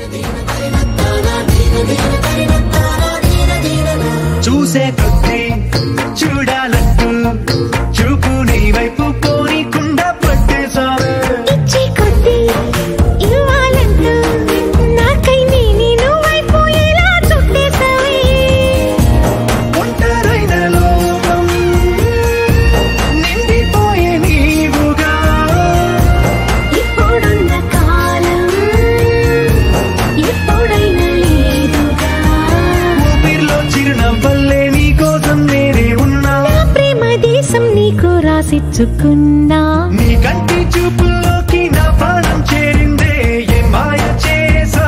చూసే కొద్ది చూడాలంటూ చూపు నీ వైపు కోరికుండా పట్టేసావే ఇచ్చే కొద్ది ఇవ్వాలంటూ నాకై నేను వైపు ఎలా చుట్టేసావే ఒంటరైన లోకం నిండిపోయే నీవుగా ఇప్పుడున్న కాలం ఎప్పుడైనా లేదుగా ఊపిరిలో చిరునవ్వల్లే నీ కోసం నేనే ఉన్నా నా ప్రేమ దేశం నీకు రాసిచ్చుకున్నా నీ కంటి చూపుల్లోకి నా ప్రాణం చేరిందే ఏ మాయ చేసా